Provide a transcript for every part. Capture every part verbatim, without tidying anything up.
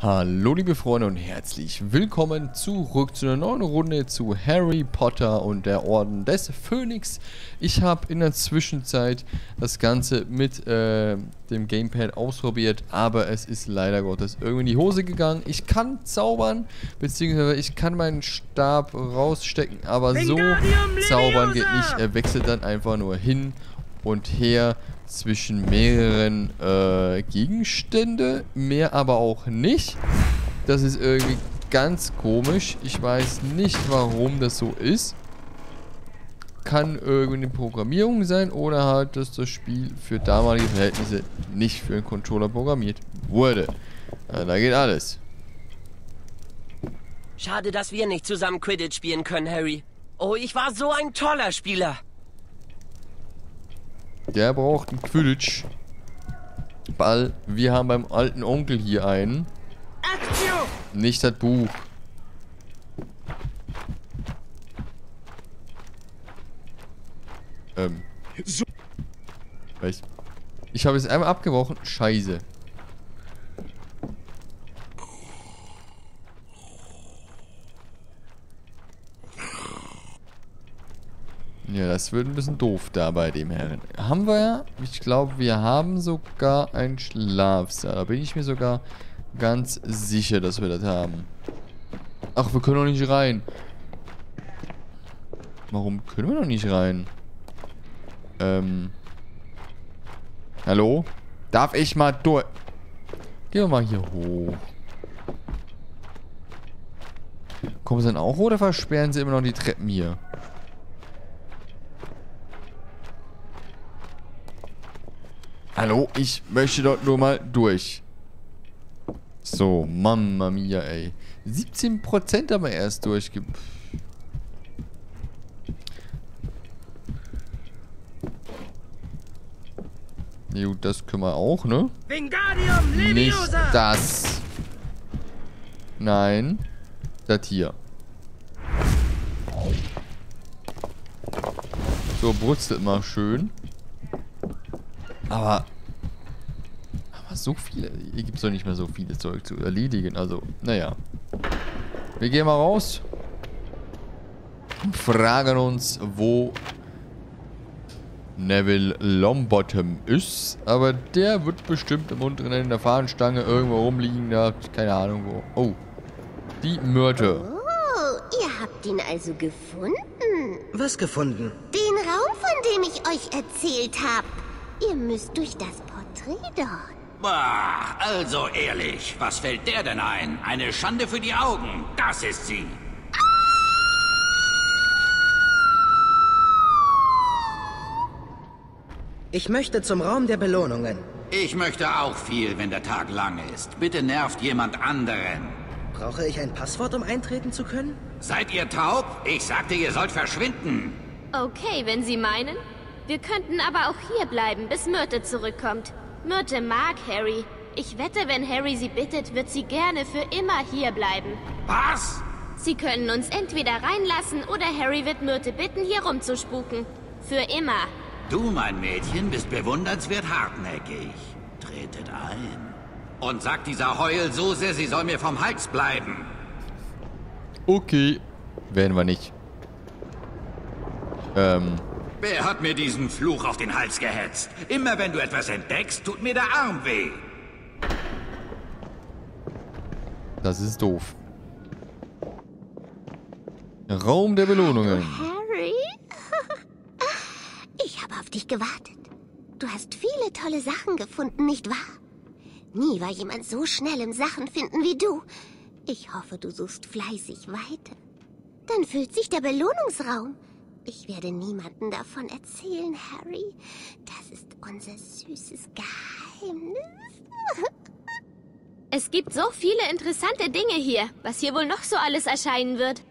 Hallo liebe Freunde und herzlich willkommen zurück zu einer neuen Runde zu Harry Potter und der Orden des Phönix. Ich habe in der Zwischenzeit das Ganze mit äh, dem Gamepad ausprobiert, aber es ist leider Gottes irgendwie in die Hose gegangen. Ich kann zaubern, beziehungsweise ich kann meinen Stab rausstecken, aber so zaubern geht nicht. Er wechselt dann einfach nur hin und her zwischen mehreren äh, Gegenstände, mehr aber auch nicht. Das ist irgendwie ganz komisch. Ich weiß nicht, warum das so ist. Kann irgendwie eine Programmierung sein oder halt, dass das Spiel für damalige Verhältnisse nicht für einen Controller programmiert wurde. Ja, da geht alles. Schade, dass wir nicht zusammen Quidditch spielen können, Harry. Oh, ich war so ein toller Spieler. Der braucht einen Quidditch-Ball. Wir haben beim alten Onkel hier einen. Nicht das Buch. Ähm. Ich habe es einmal abgebrochen. Scheiße. Ja, das wird ein bisschen doof da bei dem Herren. Haben wir ja? Ich glaube, wir haben sogar einen Schlafsaal. Da bin ich mir sogar ganz sicher, dass wir das haben. Ach, wir können noch nicht rein. Warum können wir noch nicht rein? Ähm. Hallo? Darf ich mal durch? Gehen wir mal hier hoch. Kommen sie dann auch oder versperren sie immer noch die Treppen hier? Hallo, ich möchte dort nur mal durch. So, Mamma mia, ey. siebzehn Prozent haben wir erst durchge... Jo, das können wir auch, ne? Wingardium Nicht das. Nein. Das hier. So, brutzelt mal schön. Aber, aber so viele, hier gibt es doch nicht mehr so viele Zeug zu erledigen, also, naja. Wir gehen mal raus und fragen uns, wo Neville Longbottom ist, aber der wird bestimmt im unteren Ende der Fahnenstange irgendwo rumliegen, da, keine Ahnung wo. Oh, die Myrte. Oh, ihr habt ihn also gefunden. Was gefunden? Den Raum, von dem ich euch erzählt habe. Ihr müsst durch das Porträt dort. Bah, also ehrlich, was fällt der denn ein? Eine Schande für die Augen, das ist sie. Ich möchte zum Raum der Belohnungen. Ich möchte auch viel, wenn der Tag lang ist. Bitte nervt jemand anderen. Brauche ich ein Passwort, um eintreten zu können? Seid ihr taub? Ich sagte, ihr sollt verschwinden. Okay, wenn Sie meinen. Wir könnten aber auch hier bleiben, bis Myrte zurückkommt. Myrte mag Harry. Ich wette, wenn Harry sie bittet, wird sie gerne für immer hier bleiben. Was? Sie können uns entweder reinlassen oder Harry wird Myrte bitten, hier rumzuspuken. Für immer. Du, mein Mädchen, bist bewundernswert hartnäckig. Tretet ein. Und sagt dieser Heulsuse, sie soll mir vom Hals bleiben. Okay. Werden wir nicht. Ähm... Wer hat mir diesen Fluch auf den Hals gehetzt? Immer wenn du etwas entdeckst, tut mir der Arm weh. Das ist doof. Raum der Belohnungen. Harry? Ich habe auf dich gewartet. Du hast viele tolle Sachen gefunden, nicht wahr? Nie war jemand so schnell im Sachen finden wie du. Ich hoffe, du suchst fleißig weiter. Dann füllt sich der Belohnungsraum. Ich werde niemandem davon erzählen, Harry. Das ist unser süßes Geheimnis. Es gibt so viele interessante Dinge hier, was hier wohl noch so alles erscheinen wird.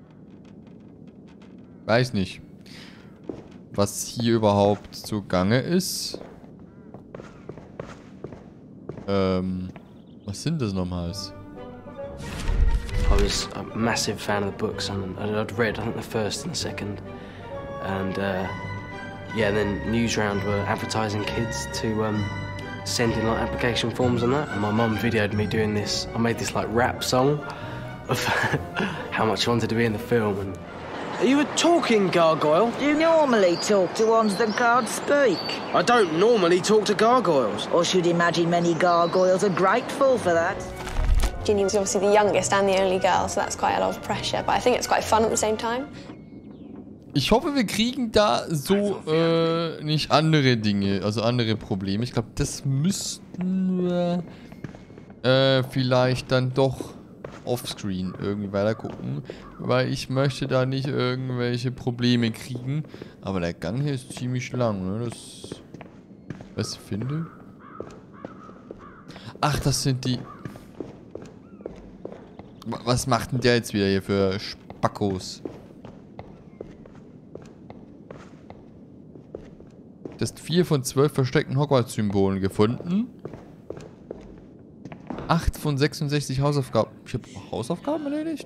Weiß nicht, was hier überhaupt zugange ist. Ähm, was sind das nochmals? I was a massive fan of the books, and I'd read, I think, the first and the second. And, uh, yeah, then Newsround were advertising kids to um, sending like application forms and that. And my mum videoed me doing this. I made this like rap song of how much I wanted to be in the film. And are you a talking gargoyle? Do you normally talk to ones that can't speak? I don't normally talk to gargoyles. Or should imagine many gargoyles are grateful for that. Ginny was obviously the youngest and the only girl, so that's quite a lot of pressure. But I think it's quite fun at the same time. Ich hoffe, wir kriegen da so äh, nicht andere Dinge, also andere Probleme. Ich glaube, das müssten wir äh, vielleicht dann doch offscreen irgendwie weiter gucken, weil ich möchte da nicht irgendwelche Probleme kriegen. Aber der Gang hier ist ziemlich lang, ne? Das, was ich finde. Ach, das sind die... Was macht denn der jetzt wieder hier für Spackos? Du hast vier von zwölf versteckten Hogwarts-Symbolen gefunden. acht von sechsundsechzig Hausaufgaben. Ich habe Hausaufgaben erledigt?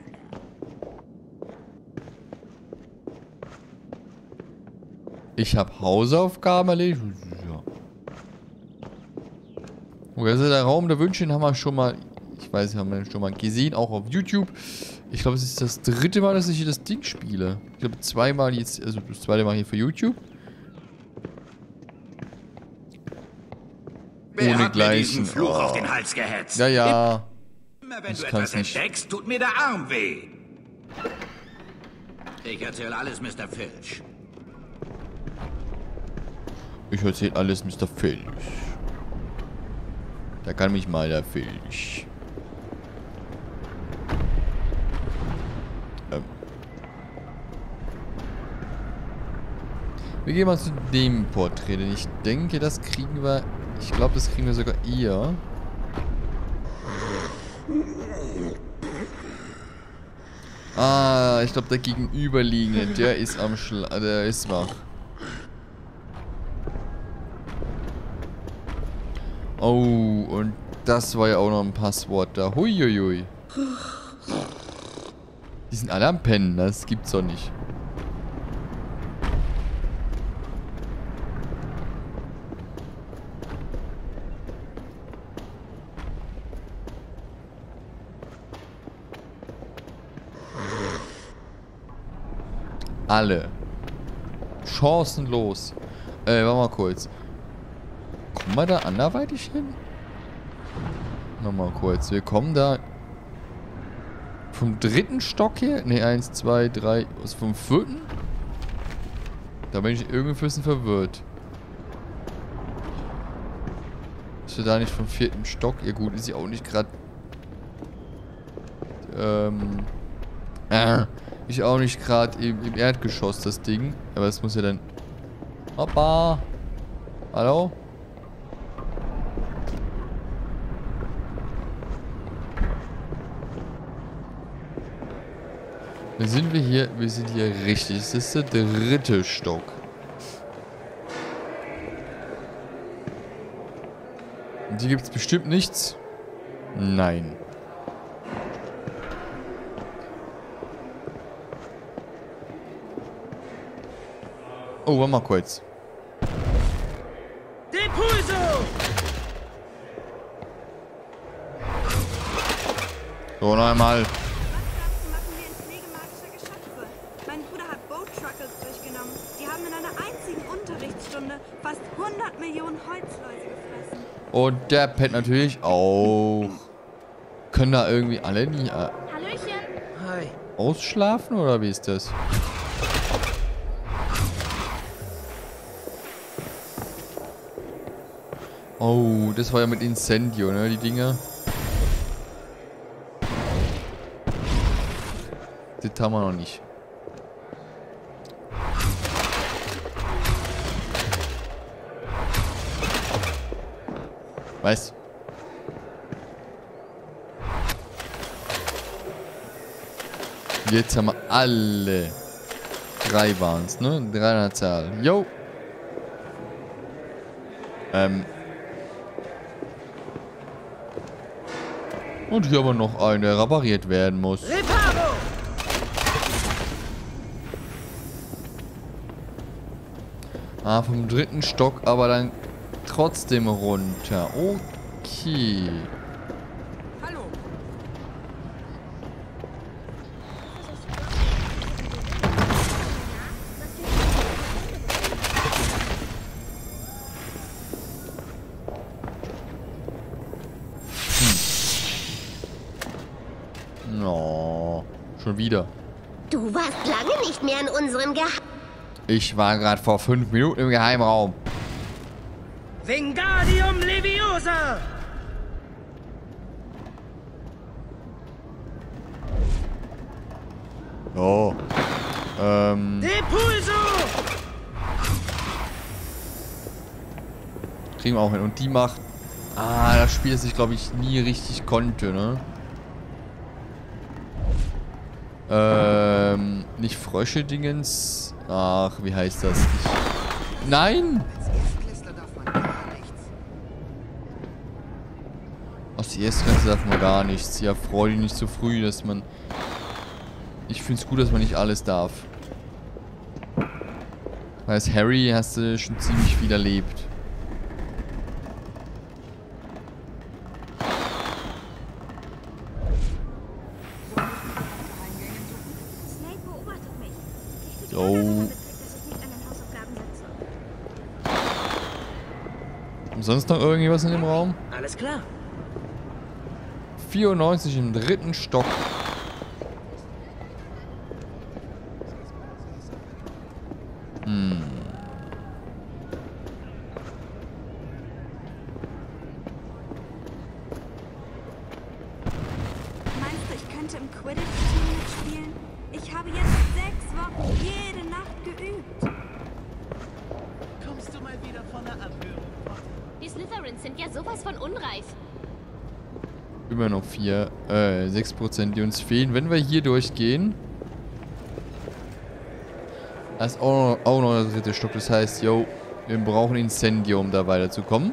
Ich habe Hausaufgaben erledigt? Ja. Okay, also der Raum der Wünsche, den haben wir schon mal... Ich weiß, haben wir schon mal gesehen, auch auf YouTube. Ich glaube, es ist das dritte Mal, dass ich hier das Ding spiele. Ich glaube, zweimal jetzt... Also das zweite Mal hier für YouTube. Wer Ohne hat mir diesen Gleichen. Fluch Oh. auf den Hals gehetzt? Ja, ja. Immer wenn Ich du kann's etwas nicht. entdeckst, tut mir der Arm weh. Ich erzähle alles, Mister Filch. Ich erzähle alles, Mister Filch. Da kann mich mal der Filch. Ähm. Wir gehen mal zu dem Porträt, denn ich denke, das kriegen wir... Ich glaube, das kriegen wir sogar eher. Ah, ich glaube, der Gegenüberliegende, der ist am Schla... Der ist wach. Oh, und das war ja auch noch ein Passwort da. Huiuiui. Die sind alle am Pennen, das gibt's doch nicht. Alle. Chancenlos. Äh, warte mal kurz. Kommen wir da anderweitig hin? Nochmal kurz. Wir kommen da vom dritten Stock her? Ne, eins, zwei, drei. Was, vom vierten? Da bin ich irgendwie ein bisschen verwirrt. Ist wir da nicht vom vierten Stock? Ja gut, ist ja auch nicht gerade... Ähm... Äh, ist auch nicht gerade im, im Erdgeschoss, das Ding. Aber es muss ja dann... Hoppa! Hallo? Dann sind wir hier, wir sind hier richtig. Das ist der dritte Stock. Und hier gibt es bestimmt nichts. Nein. Oh, warte mal kurz. Depulso! So, noch einmal. Mein Bruder hat Boat Truckles durchgenommen. Die haben in einer einzigen Unterrichtsstunde fast hundert Millionen Holzläuse gefressen. Und der pennt natürlich auch. Können da irgendwie alle nie äh, Hallöchen. Hi. ausschlafen oder wie ist das? Oh, das war ja mit Incendio, ne, die Dinger. Das haben wir noch nicht. Was? Jetzt haben wir alle. Drei waren es, ne? Drei an der Zahl. Jo. Ähm. Und hier aber noch eine, der repariert werden muss. Reparo! Ah, vom dritten Stock, aber dann trotzdem runter. Okay. Hallo. Hm. No. Schon wieder. Du warst lange nicht mehr in unserem Geheim... Ich war gerade vor fünf Minuten im Geheimraum. Wingardium Leviosa! Oh. Ähm. Depulso! Kriegen wir auch hin. Und die macht... Ah, das Spiel, das ich glaube ich nie richtig konnte, ne? Ähm, nicht Frösche-Dingens. Ach, wie heißt das? Ich, nein! Aus der Erstklasse darf man gar nichts. Ja, freu dich nicht zu früh, dass man... Ich finde es gut, dass man nicht alles darf. Weil als Harry hast du schon ziemlich viel erlebt. So. Sonst noch irgendwas in dem Raum? Alles klar. vierundneunzig im dritten Stock. Hm. Meinst du, ich könnte im Quidditch-Team mitspielen? Ich habe jetzt sechs Wochen jede Nacht geübt. Kommst du mal wieder von der Anhörung? Die Slytherins sind ja sowas von unreif. Immer noch vier, äh, sechs Prozent, die uns fehlen. Wenn wir hier durchgehen. Das ist auch noch, auch noch der dritte Stock. Das heißt, yo, wir brauchen Incendio, um da weiterzukommen.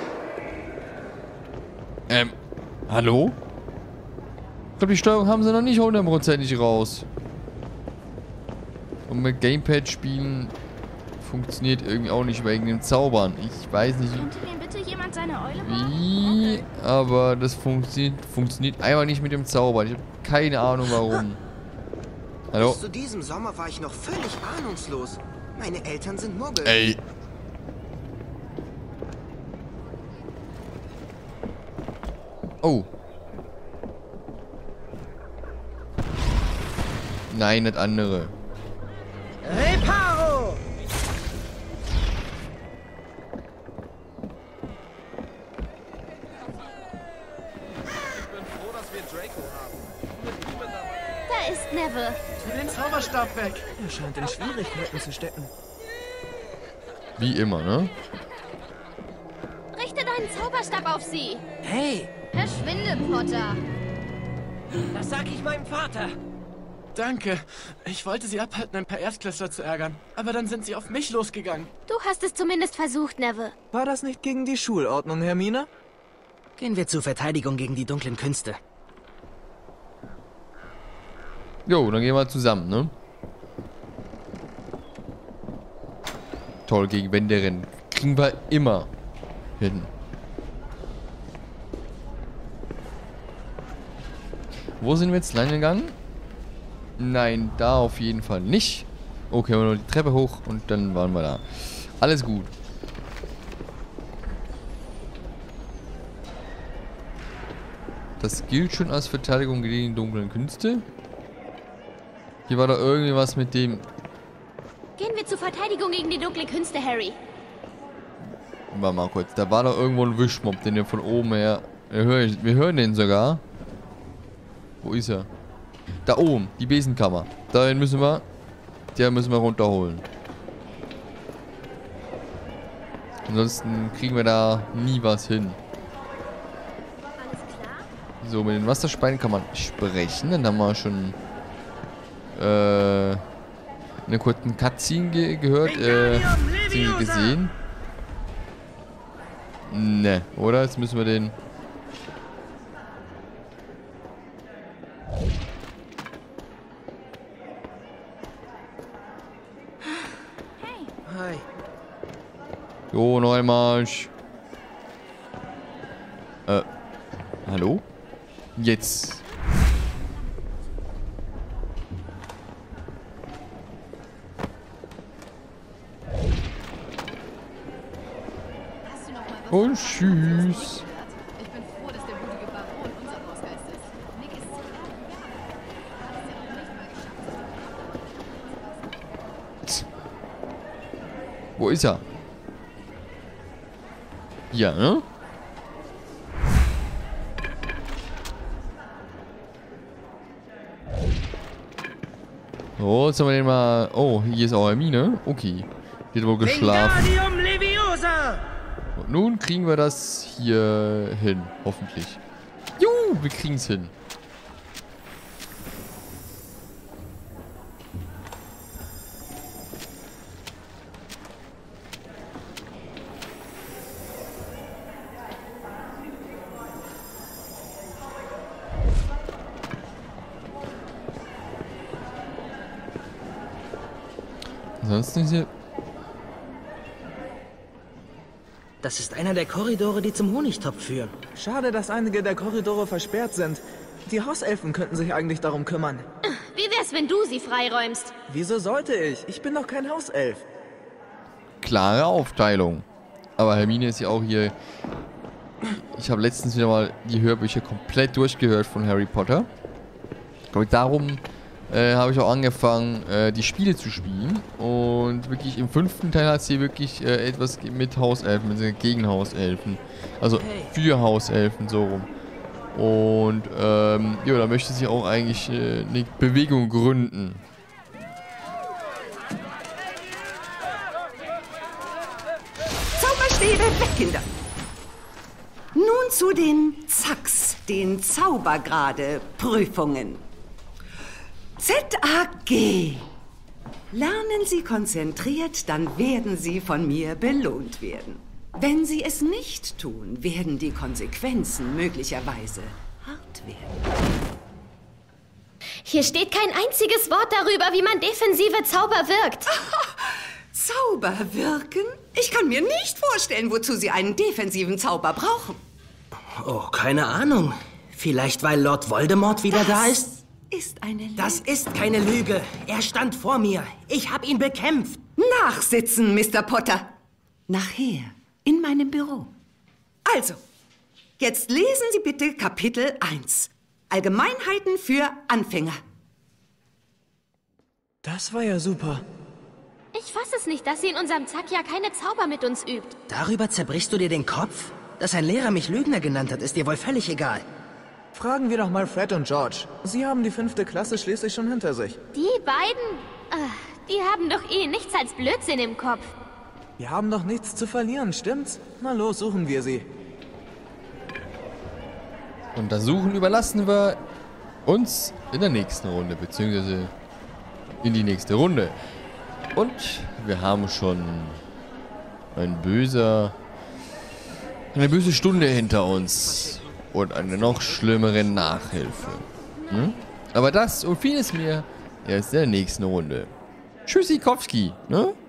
Ähm, hallo? Ich glaube, die Steuerung haben sie noch nicht hundertprozentig raus. Und mit Gamepad spielen funktioniert irgendwie auch nicht wegen den Zaubern. Ich weiß nicht, Könnte mir bitte jemand seine Eule wie, aber das funktioniert, funktioniert einfach nicht mit dem Zauber. Ich habe keine Ahnung warum. Hallo? Bis zu diesem Sommer war ich noch völlig ahnungslos. Meine Eltern sind Muggel. Ey. Oh. Nein, das andere. Reparo! Ich bin froh, dass wir Draco haben. Mit Blumen dabei. Da ist Neville. Tu den Zauberstab weg. Er scheint in Schwierigkeiten zu stecken. Wie immer, ne? Richte deinen Zauberstab auf sie. Hey! Verschwinde, Potter. Das sag ich meinem Vater. Danke. Ich wollte sie abhalten, ein paar Erstklässler zu ärgern. Aber dann sind sie auf mich losgegangen. Du hast es zumindest versucht, Neville. War das nicht gegen die Schulordnung, Hermine? Gehen wir zur Verteidigung gegen die dunklen Künste. Jo, dann gehen wir zusammen, ne? Toll, gegen Wände rennen. Kriegen wir immer hin. Wo sind wir jetzt lang gegangen? Nein, da auf jeden Fall nicht. Okay, wir nur die Treppe hoch und dann waren wir da. Alles gut. Das gilt schon als Verteidigung gegen die dunklen Künste. Hier war da irgendwie was mit dem... Gehen wir zur Verteidigung gegen die dunklen Künste, Harry. Warte mal kurz. Da war doch irgendwo ein Wischmob, den wir von oben her... Wir hören, wir hören den sogar. Wo ist er? Da oben, die Besenkammer. Dahin müssen wir... Der müssen wir runterholen. Ansonsten kriegen wir da nie was hin. So, mit den Wasserspeien kann man sprechen. Dann haben wir schon... Äh... eine kurze Cutscene ge gehört. Äh... Cutscene gesehen. Ne, oder? Jetzt müssen wir den... Hi. Jo, noch einmal. Jetzt. Und tschüss. Wo ist er? Ja, ne? So, jetzt haben wir den mal... Oh, hier ist auch Hermine. Okay. Die hat wohl geschlafen. Und nun kriegen wir das hier hin. Hoffentlich. Juhu, wir kriegen es hin. Ansonsten ist hier... Das ist einer der Korridore, die zum Honigtopf führen. Schade, dass einige der Korridore versperrt sind. Die Hauselfen könnten sich eigentlich darum kümmern. Wie wär's, wenn du sie freiräumst? Wieso sollte ich? Ich bin doch kein Hauself. Klare Aufteilung. Aber Hermine ist ja auch hier... Ich habe letztens wieder mal die Hörbücher komplett durchgehört von Harry Potter. Ich glaube, darum... Äh, habe ich auch angefangen, äh, die Spiele zu spielen. Und wirklich im fünften Teil hat sie wirklich äh, etwas mit Hauselfen, mit gegen Hauselfen. Also für Hauselfen, so rum. Und ähm, ja, da möchte sie auch eigentlich äh, eine Bewegung gründen. Zauberstäbe weg, Kinder! Nun zu den Zacks, den Zaubergrade-Prüfungen. Z A G. Lernen Sie konzentriert, dann werden Sie von mir belohnt werden. Wenn Sie es nicht tun, werden die Konsequenzen möglicherweise hart werden. Hier steht kein einziges Wort darüber, wie man defensive Zauber wirkt. Zauber wirken? Ich kann mir nicht vorstellen, wozu Sie einen defensiven Zauber brauchen. Oh, keine Ahnung. Vielleicht, weil Lord Voldemort wieder das da ist? Ist eine Lüge. Das ist keine Lüge. Er stand vor mir. Ich habe ihn bekämpft. Nachsitzen, Mister Potter. Nachher, in meinem Büro. Also, jetzt lesen Sie bitte Kapitel eins. Allgemeinheiten für Anfänger. Das war ja super. Ich fasse es nicht, dass sie in unserem Zack ja keine Zauber mit uns übt. Darüber zerbrichst du dir den Kopf? Dass ein Lehrer mich Lügner genannt hat, ist dir wohl völlig egal. Fragen wir doch mal Fred und George. Sie haben die fünfte Klasse schließlich schon hinter sich. Die beiden? Ach, die haben doch eh nichts als Blödsinn im Kopf. Wir haben doch nichts zu verlieren, stimmt's? Na los, suchen wir sie. Und das Suchen überlassen wir uns in der nächsten Runde, beziehungsweise in die nächste Runde. Und wir haben schon ein böser, eine böse Stunde hinter uns. Und eine noch schlimmere Nachhilfe. Hm? Aber das und vieles mehr erst in der nächsten Runde. Tschüssikowski, ne?